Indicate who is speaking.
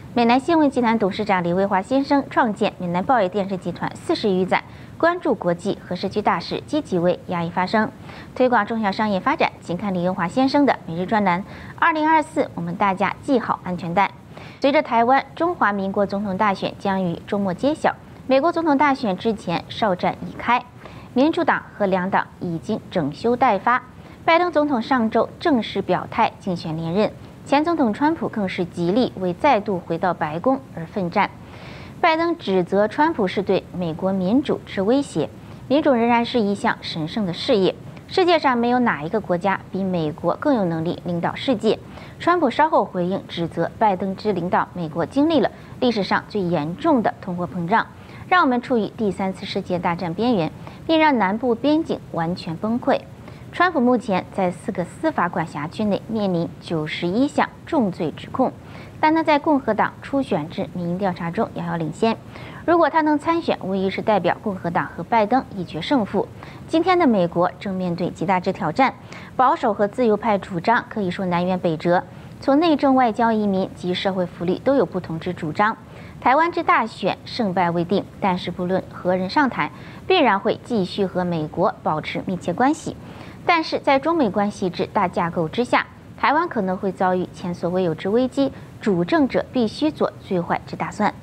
Speaker 1: 美南新闻集团董事长李卫华先生创建美南报业电视集团40余载，关注国际和社区大事，积极为亚裔发声，推广中小商业发展。请看李卫华先生的每日专栏。2024，我们大家系好安全带。随着台湾中华民国总统大选将于周末揭晓，美国总统大选之前哨战已开，民主党和两党已经整修待发。拜登总统上周正式表态竞选连任。前总统川普更是极力为再度回到白宫而奋战。拜登指责川普是对美国民主置威胁，民主仍然是一项神圣的事业。世界上没有哪一个国家比美国更有能力领导世界。川普稍后回应指责拜登之领导美国经历了历史上最严重的通货膨胀，让我们处于第3次世界大战边缘，并让南部边境完全崩溃。川普目前在4个司法管辖区内面临91项重罪指控，但他在共和党初选至民意调查中遥遥领先。如果他能参选，无疑是代表共和党和拜登一决胜负。今天的美国正面对极大之挑战，保守和自由派主张可以说南辕北辙，从内政、外交、移民及社会福利都有不同之主张。台湾之大选胜败未定，但是不论何人上台，必然会继续和美国保持密切关系。但是在中美关系之大架构之下，台湾可能会遭遇前所未有之危机，主政者必须做最坏之打算。